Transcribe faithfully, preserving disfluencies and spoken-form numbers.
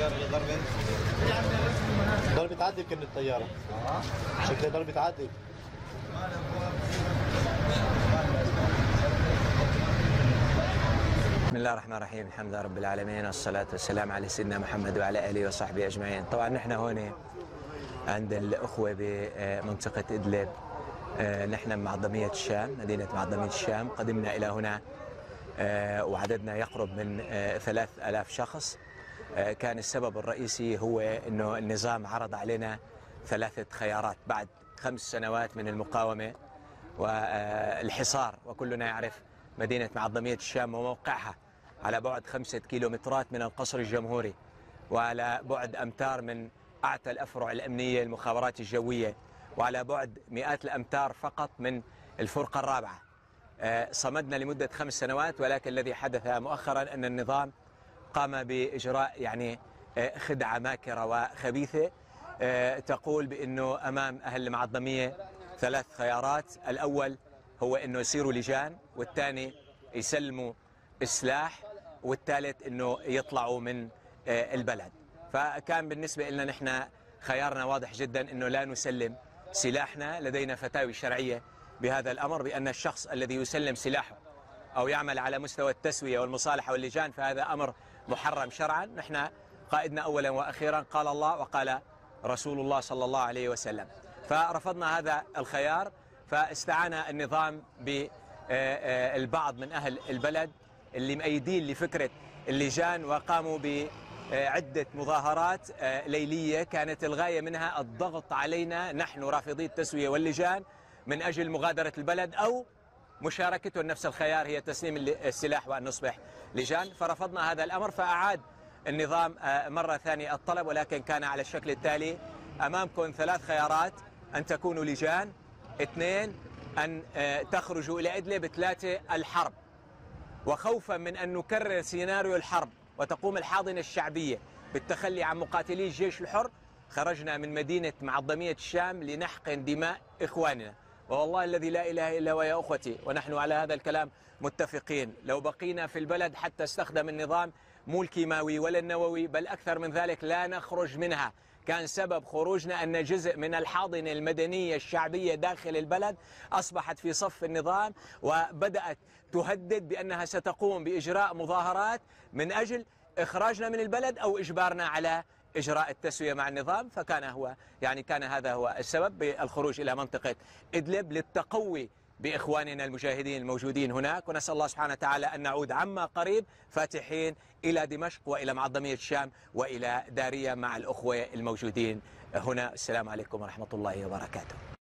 الطيارة ضربت؟ ضربت عدل كأن الطيارة. شكلها ضربت عدل. بسم الله الرحمن الرحيم، الحمد لله رب العالمين، والصلاة والسلام على سيدنا محمد وعلى آله وصحبه أجمعين. طبعا نحن هون عند الأخوة بمنطقة إدلب، نحن بمعظمية الشام، مدينة معظمية الشام. قدمنا إلى هنا وعددنا يقرب من ثلاث آلاف شخص. كان السبب الرئيسي هو أنه النظام عرض علينا ثلاثة خيارات بعد خمس سنوات من المقاومة والحصار، وكلنا يعرف مدينة معظمية الشام وموقعها على بعد خمسة كيلومترات من القصر الجمهوري، وعلى بعد أمتار من أعتى الأفرع الأمنية المخابرات الجوية، وعلى بعد مئات الأمتار فقط من الفرقة الرابعة. صمدنا لمدة خمس سنوات، ولكن الذي حدث مؤخرا أن النظام قام بإجراء يعني خدعة ماكرة وخبيثة تقول بأنه أمام أهل المعظمية ثلاث خيارات: الأول هو أنه يصيروا لجان، والثاني يسلموا السلاح، والثالث أنه يطلعوا من البلد. فكان بالنسبة لنا نحن خيارنا واضح جدا، أنه لا نسلم سلاحنا. لدينا فتاوي شرعية بهذا الأمر، بأن الشخص الذي يسلم سلاحه أو يعمل على مستوى التسوية والمصالحة واللجان فهذا أمر محرم شرعا. نحن قائدنا أولا وأخيرا قال الله وقال رسول الله صلى الله عليه وسلم، فرفضنا هذا الخيار. فاستعان النظام بالبعض من أهل البلد اللي مؤيدين لفكرة اللجان، وقاموا بعدة مظاهرات ليلية كانت الغاية منها الضغط علينا نحن رافضي التسوية واللجان من أجل مغادرة البلد أو مشاركته نفس الخيار، هي تسليم السلاح وأن نصبح لجان. فرفضنا هذا الأمر، فأعاد النظام مرة ثانية الطلب، ولكن كان على الشكل التالي: أمامكم ثلاث خيارات، أن تكونوا لجان، اثنين أن تخرجوا إلى إدلب، ثلاثة الحرب. وخوفا من أن نكرر سيناريو الحرب وتقوم الحاضنة الشعبية بالتخلي عن مقاتلي الجيش الحر، خرجنا من مدينة معظمية الشام لنحقن دماء إخواننا. والله الذي لا إله إلا هو يا أخوتي، ونحن على هذا الكلام متفقين، لو بقينا في البلد حتى استخدم النظام مو الكيماوي ولا النووي بل أكثر من ذلك لا نخرج منها. كان سبب خروجنا أن جزء من الحاضنة المدنية الشعبية داخل البلد أصبحت في صف النظام، وبدأت تهدد بأنها ستقوم بإجراء مظاهرات من أجل إخراجنا من البلد أو إجبارنا على إجراء التسوية مع النظام. فكان هو يعني كان هذا هو السبب بالخروج إلى منطقة إدلب للتقوي بإخواننا المجاهدين الموجودين هناك. ونسأل الله سبحانه وتعالى أن نعود عما قريب فاتحين إلى دمشق وإلى معظمية الشام وإلى دارية مع الأخوة الموجودين هنا. السلام عليكم ورحمة الله وبركاته.